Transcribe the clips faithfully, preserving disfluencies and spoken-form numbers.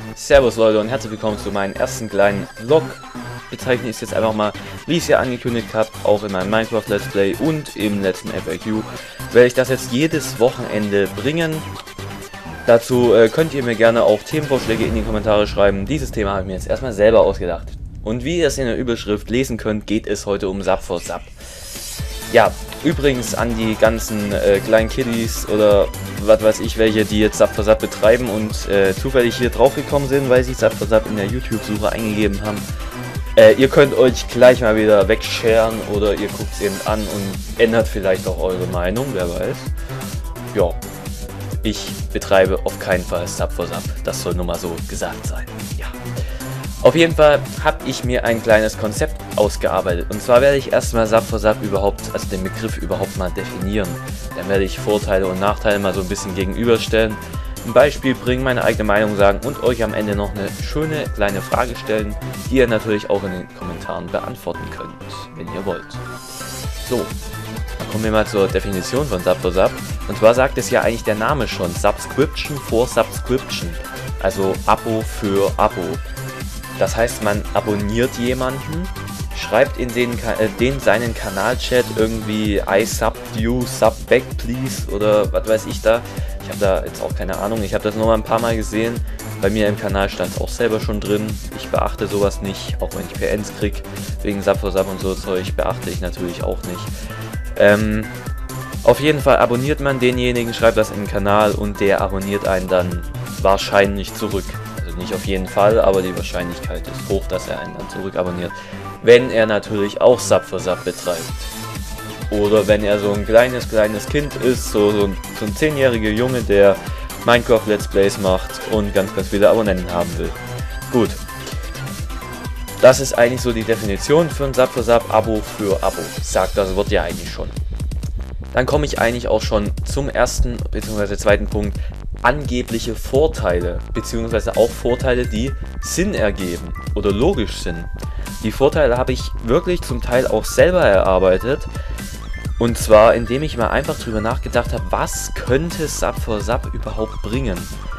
Servus Leute und herzlich willkommen zu meinem ersten kleinen Vlog. Bezeichne ich es jetzt einfach mal, wie ich es ja angekündigt habe, auch in meinem Minecraft Let's Play und im letzten F A Q werde ich das jetzt jedes Wochenende bringen. Dazu äh, könnt ihr mir gerne auch Themenvorschläge in die Kommentare schreiben. Dieses Thema habe ich mir jetzt erstmal selber ausgedacht. Und wie ihr es in der Überschrift lesen könnt, geht es heute um Sub for Sub. Ja, übrigens an die ganzen äh, kleinen Kiddies oder was weiß ich welche, die jetzt Sub for Sub betreiben und äh, zufällig hier drauf gekommen sind, weil sie Sub for Sub in der YouTube-Suche eingegeben haben. Äh, ihr könnt euch gleich mal wieder wegscheren oder ihr guckt es eben an und ändert vielleicht auch eure Meinung, wer weiß. Ja, ich betreibe auf keinen Fall Sub for Sub, das soll nur mal so gesagt sein. Ja. Auf jeden Fall habe ich mir ein kleines Konzept ausgearbeitet. Und zwar werde ich erstmal Sub for Sub überhaupt, also den Begriff überhaupt mal definieren. Dann werde ich Vorteile und Nachteile mal so ein bisschen gegenüberstellen, ein Beispiel bringen, meine eigene Meinung sagen und euch am Ende noch eine schöne kleine Frage stellen, die ihr natürlich auch in den Kommentaren beantworten könnt, wenn ihr wollt. So, dann kommen wir mal zur Definition von Sub for Sub. Und zwar sagt es ja eigentlich der Name schon, Subscription for Subscription, also Abo für Abo. Das heißt, man abonniert jemanden, schreibt in den, äh, den seinen Kanalchat irgendwie I sub you, sub back please oder was weiß ich da. Ich habe da jetzt auch keine Ahnung, ich habe das nur mal ein paar Mal gesehen. Bei mir im Kanal stand es auch selber schon drin. Ich beachte sowas nicht, auch wenn ich P Ns krieg, wegen Sub for Sub und so Zeug, beachte ich natürlich auch nicht. Ähm, auf jeden Fall abonniert man denjenigen, schreibt das in den Kanal und der abonniert einen dann wahrscheinlich zurück. Nicht auf jeden Fall, aber die Wahrscheinlichkeit ist hoch, dass er einen dann zurück abonniert. Wenn er natürlich auch Sub for Sub betreibt. Oder wenn er so ein kleines, kleines Kind ist, so, so ein, so ein zehnjähriger Junge, der Minecraft Let's Plays macht und ganz, ganz viele Abonnenten haben will. Gut. Das ist eigentlich so die Definition für ein Sub for Sub, Abo für Abo. Sagt das Wort ja eigentlich schon. Dann komme ich eigentlich auch schon zum ersten bzw. zweiten Punkt. Angebliche Vorteile, beziehungsweise auch Vorteile, die Sinn ergeben oder logisch sind. Die Vorteile habe ich wirklich zum Teil auch selber erarbeitet. Und zwar, indem ich mal einfach drüber nachgedacht habe, was könnte Sub for Sub überhaupt bringen.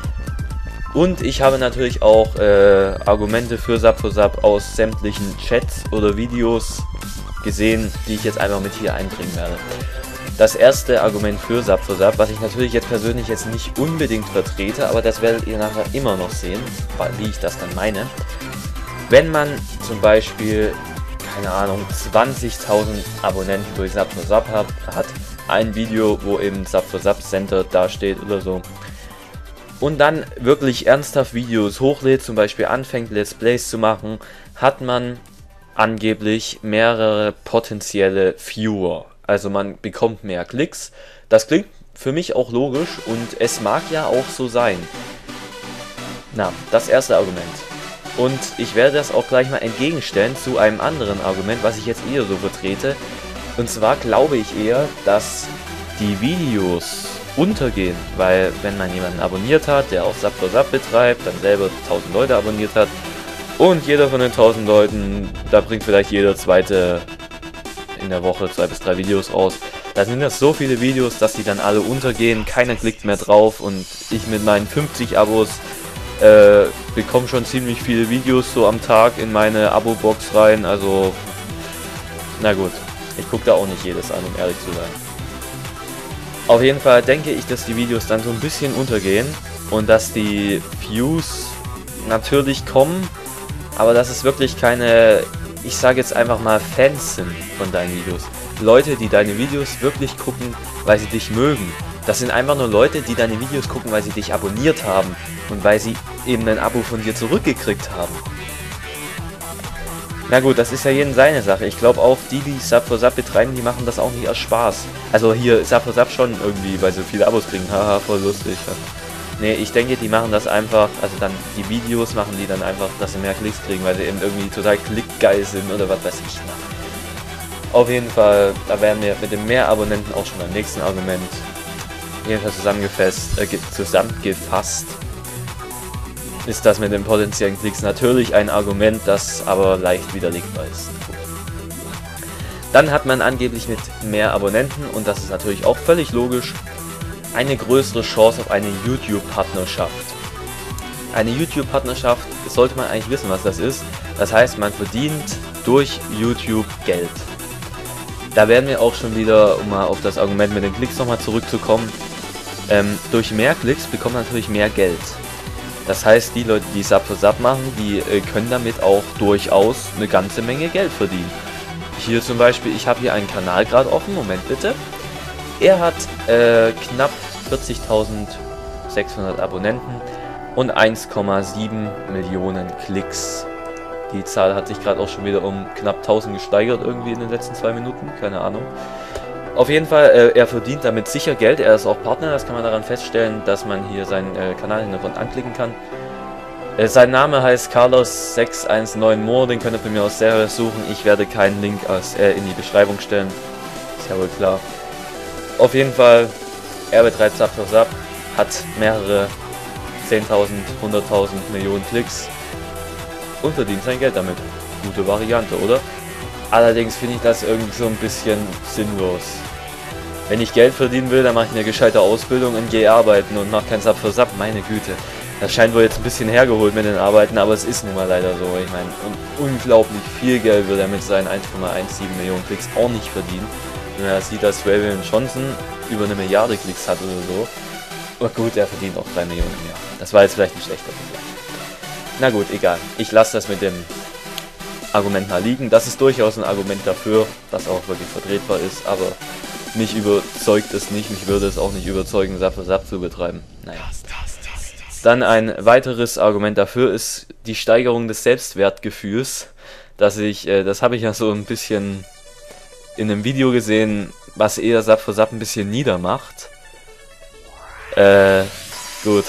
Und ich habe natürlich auch äh, Argumente für Sub for Sub aus sämtlichen Chats oder Videos gesehen, die ich jetzt einfach mit hier einbringen werde. Das erste Argument für Sub for Sub, was ich natürlich jetzt persönlich jetzt nicht unbedingt vertrete, aber das werdet ihr nachher immer noch sehen, wie ich das dann meine. Wenn man zum Beispiel, keine Ahnung, zwanzigtausend Abonnenten durch Sub for Sub hat, hat ein Video, wo eben Sub for Sub Center dasteht oder so, und dann wirklich ernsthaft Videos hochlädt, zum Beispiel anfängt Let's Plays zu machen, hat man angeblich mehrere potenzielle Viewer. Also man bekommt mehr Klicks. Das klingt für mich auch logisch und es mag ja auch so sein. Na, das erste Argument. Und ich werde das auch gleich mal entgegenstellen zu einem anderen Argument, was ich jetzt eher so vertrete. Und zwar glaube ich eher, dass die Videos untergehen, weil wenn man jemanden abonniert hat, der auch Sub for Sub betreibt, dann selber tausend Leute abonniert hat und jeder von den tausend Leuten, da bringt vielleicht jeder zweite in der Woche zwei bis drei Videos raus. Da sind das so viele Videos, dass die dann alle untergehen, keiner klickt mehr drauf und ich mit meinen fünfzig Abos äh, bekomme schon ziemlich viele Videos so am Tag in meine Abo-Box rein, also na gut, ich gucke da auch nicht jedes an, um ehrlich zu sein. Auf jeden Fall denke ich, dass die Videos dann so ein bisschen untergehen und dass die Views natürlich kommen, aber dass es wirklich keine, ich sage jetzt einfach mal, Fans sind von deinen Videos. Leute, die deine Videos wirklich gucken, weil sie dich mögen. Das sind einfach nur Leute, die deine Videos gucken, weil sie dich abonniert haben und weil sie eben ein Abo von dir zurückgekriegt haben. Na gut, das ist ja jedem seine Sache. Ich glaube auch, die, die Sub for Sub betreiben, die machen das auch nicht aus Spaß. Also hier Sub for Sub schon irgendwie, weil sie viele Abos kriegen. Haha, voll lustig. Ne, ich denke, die machen das einfach, also dann die Videos machen die dann einfach, dass sie mehr Klicks kriegen, weil sie eben irgendwie total klickgeil sind oder was weiß ich. Na. Auf jeden Fall, da wären wir mit dem mehr Abonnenten auch schon beim nächsten Argument. Jedenfalls zusammengefasst, äh, zusammengefasst ist das mit den potenziellen Klicks natürlich ein Argument, das aber leicht widerlegbar ist. Dann hat man angeblich mit mehr Abonnenten, und das ist natürlich auch völlig logisch, eine größere Chance auf eine YouTube-Partnerschaft. Eine YouTube-Partnerschaft, sollte man eigentlich wissen, was das ist. Das heißt, man verdient durch YouTube Geld. Da werden wir auch schon wieder, um mal auf das Argument mit den Klicks nochmal zurückzukommen, ähm, durch mehr Klicks bekommt man natürlich mehr Geld. Das heißt, die Leute, die Sub für Sub machen, die äh, können damit auch durchaus eine ganze Menge Geld verdienen. Hier zum Beispiel, ich habe hier einen Kanal gerade offen, Moment bitte. Er hat äh, knapp vierzigtausendsechshundert Abonnenten und eins Komma sieben Millionen Klicks. Die Zahl hat sich gerade auch schon wieder um knapp tausend gesteigert irgendwie in den letzten zwei Minuten, keine Ahnung. Auf jeden Fall, äh, er verdient damit sicher Geld, er ist auch Partner, das kann man daran feststellen, dass man hier seinen äh, Kanalhintergrund anklicken kann. Äh, sein Name heißt Carlos sechs eins neun Moore, den könnt ihr bei mir aus Serie suchen, ich werde keinen Link aus, äh, in die Beschreibung stellen, ist ja wohl klar. Auf jeden Fall, er betreibt Sub für Sub, hat mehrere zehntausend, hunderttausend Millionen Klicks und verdient sein Geld damit. Gute Variante, oder? Allerdings finde ich das irgendwie so ein bisschen sinnlos. Wenn ich Geld verdienen will, dann mache ich eine gescheite Ausbildung und gehe arbeiten und mache kein Sub für Sub. Meine Güte. Das scheint wohl jetzt ein bisschen hergeholt mit den Arbeiten, aber es ist nun mal leider so. Ich meine, unglaublich viel Geld wird er mit seinen eins Komma siebzehn Millionen Klicks auch nicht verdienen. Wenn man sieht, dass Waylon Johnson über eine Milliarde Klicks hat oder so. Aber gut, er verdient auch drei Millionen im Jahr. Das war jetzt vielleicht ein schlechter Vergleich. Na gut, egal. Ich lasse das mit dem Argument mal liegen. Das ist durchaus ein Argument dafür, das auch wirklich vertretbar ist, aber mich überzeugt es nicht, mich würde es auch nicht überzeugen, Sub für Sub zu betreiben. Naja. Dann ein weiteres Argument dafür ist die Steigerung des Selbstwertgefühls, dass ich, äh, das habe ich ja so ein bisschen in einem Video gesehen, was eher Sub für Sub ein bisschen niedermacht. Äh, gut.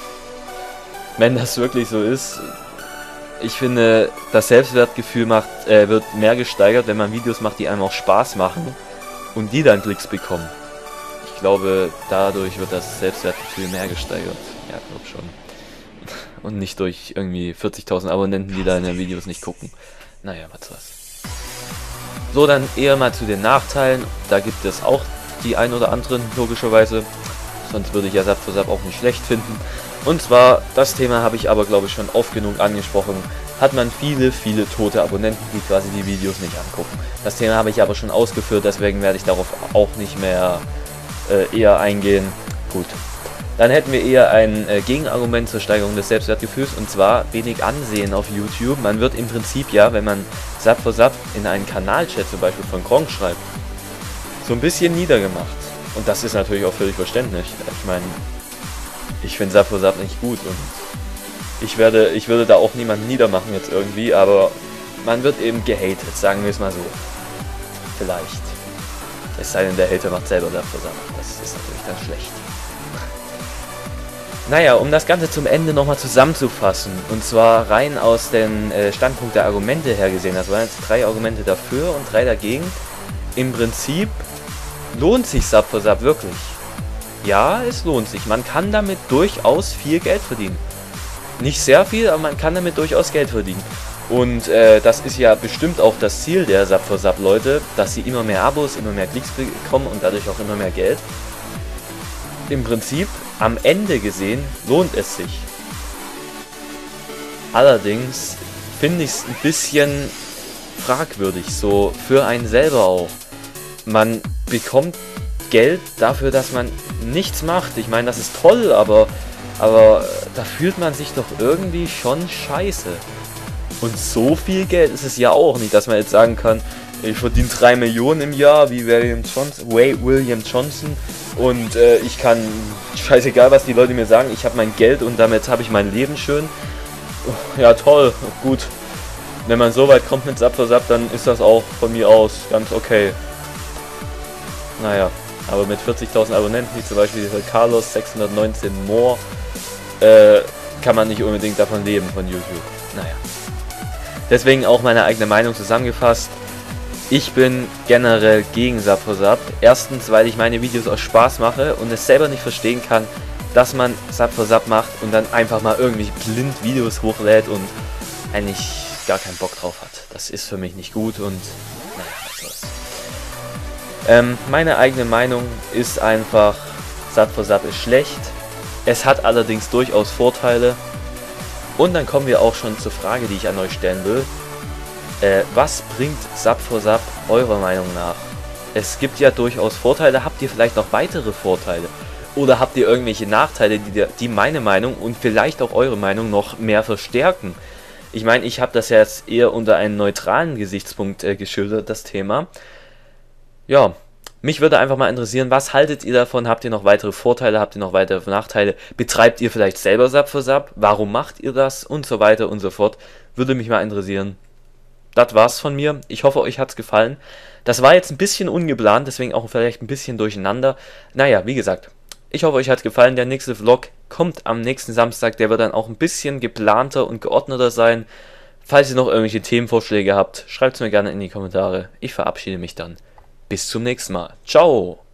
Wenn das wirklich so ist, ich finde, das Selbstwertgefühl macht, äh, wird mehr gesteigert, wenn man Videos macht, die einem auch Spaß machen und die dann Klicks bekommen. Ich glaube, dadurch wird das Selbstwertgefühl mehr gesteigert. Ja, glaub schon. Und nicht durch irgendwie vierzigtausend Abonnenten, die deine Videos nicht gucken. Naja, was soll's. So, dann eher mal zu den Nachteilen. Da gibt es auch die ein oder anderen, logischerweise. Sonst würde ich ja Sub für Sub auch nicht schlecht finden. Und zwar, das Thema habe ich aber glaube ich schon oft genug angesprochen, hat man viele, viele tote Abonnenten, die quasi die Videos nicht angucken. Das Thema habe ich aber schon ausgeführt, deswegen werde ich darauf auch nicht mehr äh, eher eingehen. Gut. Dann hätten wir eher ein äh, Gegenargument zur Steigerung des Selbstwertgefühls, und zwar wenig Ansehen auf YouTube. Man wird im Prinzip ja, wenn man Sub für Sub in einen Kanalchat zum Beispiel von Gronkh schreibt, so ein bisschen niedergemacht. Und das ist natürlich auch völlig verständlich. Ich meine, ich finde Sub für Sub nicht gut und ich werde, ich würde da auch niemanden niedermachen jetzt irgendwie, aber man wird eben gehatet, sagen wir es mal so. Vielleicht. Es sei denn, der Hater macht selber Sub für Sub. Das ist natürlich dann schlecht. Naja, um das Ganze zum Ende nochmal zusammenzufassen, und zwar rein aus dem äh, Standpunkt der Argumente her gesehen, das waren jetzt drei Argumente dafür und drei dagegen. Im Prinzip lohnt sich Sub für Sub wirklich. Ja, es lohnt sich. Man kann damit durchaus viel Geld verdienen. Nicht sehr viel, aber man kann damit durchaus Geld verdienen. Und äh, das ist ja bestimmt auch das Ziel der Sub für Sub Leute, dass sie immer mehr Abos, immer mehr Klicks bekommen und dadurch auch immer mehr Geld. Im Prinzip, am Ende gesehen, lohnt es sich. Allerdings finde ich es ein bisschen fragwürdig, so für einen selber auch. Man bekommt Geld dafür, dass man nichts macht. Ich meine, das ist toll, aber, aber da fühlt man sich doch irgendwie schon scheiße. Und so viel Geld ist es ja auch nicht, dass man jetzt sagen kann, ich verdiene drei Millionen im Jahr wie William Johnson, Way William Johnson und äh, ich kann, scheißegal was die Leute mir sagen, ich habe mein Geld und damit habe ich mein Leben schön. Ja toll, gut. Wenn man so weit kommt mit Sub für Sub, dann ist das auch von mir aus ganz okay. Naja, aber mit vierzigtausend Abonnenten, wie zum Beispiel dieser Carlos sechshundertneunzehn Moore, äh, kann man nicht unbedingt davon leben, von YouTube. Naja. Deswegen auch meine eigene Meinung zusammengefasst. Ich bin generell gegen Sub für Sub. Erstens, weil ich meine Videos aus Spaß mache und es selber nicht verstehen kann, dass man Sub für Sub macht und dann einfach mal irgendwie blind Videos hochlädt und eigentlich gar keinen Bock drauf hat. Das ist für mich nicht gut und naja, was soll's. Ähm, meine eigene Meinung ist einfach, Sub für Sub ist schlecht. Es hat allerdings durchaus Vorteile. Und dann kommen wir auch schon zur Frage, die ich an euch stellen will. Äh, was bringt Sub for Sub eurer Meinung nach? Es gibt ja durchaus Vorteile. Habt ihr vielleicht noch weitere Vorteile? Oder habt ihr irgendwelche Nachteile, die, die meine Meinung und vielleicht auch eure Meinung noch mehr verstärken? Ich meine, ich habe das ja jetzt eher unter einem neutralen Gesichtspunkt äh, geschildert, das Thema. Ja, mich würde einfach mal interessieren, was haltet ihr davon? Habt ihr noch weitere Vorteile? Habt ihr noch weitere Nachteile? Betreibt ihr vielleicht selber Sub for Sub? Warum macht ihr das? Und so weiter und so fort. Würde mich mal interessieren. Das war's von mir. Ich hoffe, euch hat's gefallen. Das war jetzt ein bisschen ungeplant, deswegen auch vielleicht ein bisschen durcheinander. Naja, wie gesagt, ich hoffe, euch hat's gefallen. Der nächste Vlog kommt am nächsten Samstag. Der wird dann auch ein bisschen geplanter und geordneter sein. Falls ihr noch irgendwelche Themenvorschläge habt, schreibt es mir gerne in die Kommentare. Ich verabschiede mich dann. Bis zum nächsten Mal. Ciao!